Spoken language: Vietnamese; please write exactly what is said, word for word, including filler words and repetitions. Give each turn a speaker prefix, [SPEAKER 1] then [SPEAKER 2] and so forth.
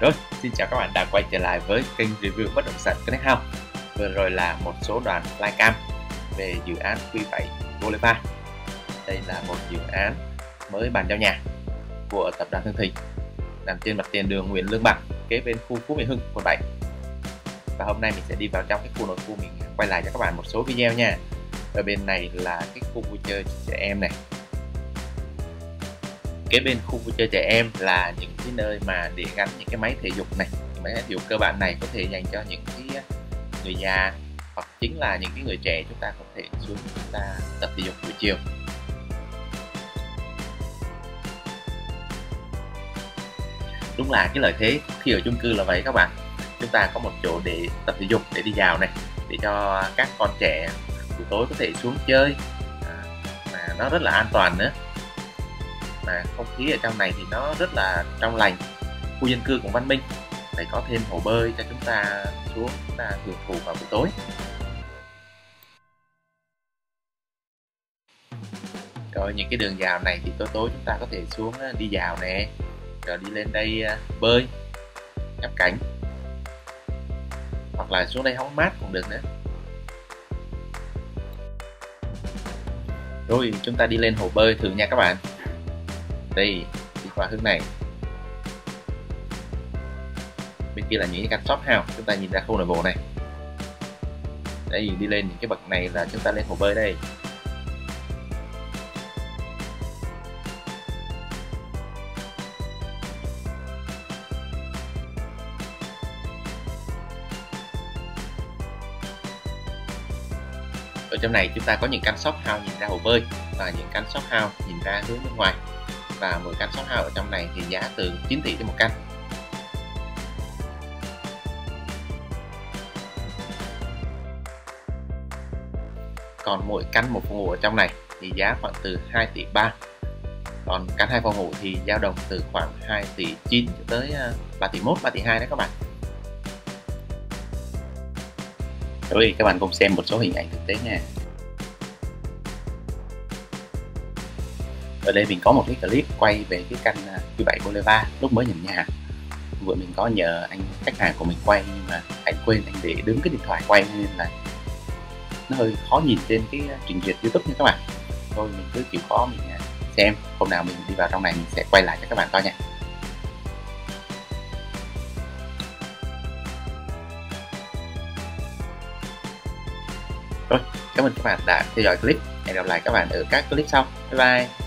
[SPEAKER 1] Rồi, xin chào các bạn đã quay trở lại với kênh review bất động sản Connect House. Vừa rồi là một số đoạn flycam về dự án Q bảy Boulevard. Đây là một dự án mới bàn giao nhà của tập đoàn Hưng Thịnh, nằm trên mặt tiền đường Nguyễn Lương Bằng, kế bên khu Phú Mỹ Hưng, quận bảy. Và hôm nay mình sẽ đi vào trong cái khu nội khu, mình quay lại cho các bạn một số video nha. Ở bên này là cái khu vui chơi trẻ em này. Kế bên khu vui chơi trẻ em là những cái nơi mà để gắn những cái máy thể dục này. Những máy thể dục cơ bản này có thể dành cho những cái người già hoặc chính là những cái người trẻ, chúng ta có thể xuống chúng ta tập thể dục buổi chiều. Đúng là cái lợi thế khi ở chung cư là vậy các bạn. Chúng ta có một chỗ để tập thể dục, để đi dạo này, để cho các con trẻ buổi tối có thể xuống chơi, à, mà nó rất là an toàn nữa. Mà không khí ở trong này thì nó rất là trong lành, khu dân cư cũng văn minh. Phải có thêm hồ bơi cho chúng ta xuống chúng ta hưởng thụ vào buổi tối. Rồi những cái đường vào này thì tối tối chúng ta có thể xuống đi dạo nè, rồi đi lên đây bơi, ngắm cảnh, hoặc là xuống đây hóng mát cũng được nữa. Rồi chúng ta đi lên hồ bơi thử nha các bạn. Đây, đi qua hướng này. Bên kia là những cái căn shop house, chúng ta nhìn ra khu nội bộ này. Đây, đi lên những cái bậc này là chúng ta lên hồ bơi đây. Ở trong này chúng ta có những căn shop house nhìn ra hồ bơi và những căn shop house nhìn ra hướng bên ngoài. Và mỗi căn shop house ở trong này thì giá từ chín tỷ cho một căn. Còn mỗi căn một phòng ngủ ở trong này thì giá khoảng từ hai tỷ ba. Còn căn hai phòng ngủ thì dao động từ khoảng hai tỷ chín cho tới ba tỷ mốt, ba tỷ hai đó các bạn. Rồi các bạn cùng xem một số hình ảnh thực tế nha. Ở đây mình có một cái clip quay về cái căn Q bảy Boulevard lúc mới nhận nhà. Vừa mình có nhờ anh khách hàng của mình quay, nhưng mà anh quên anh để đứng cái điện thoại quay nên là nó hơi khó nhìn trên cái trình duyệt YouTube nha các bạn. Thôi mình cứ chịu khó mình xem, hôm nào mình đi vào trong này mình sẽ quay lại cho các bạn coi nha. Rồi, cảm ơn các bạn đã theo dõi clip. Hẹn gặp lại các bạn ở các clip sau. Bye bye.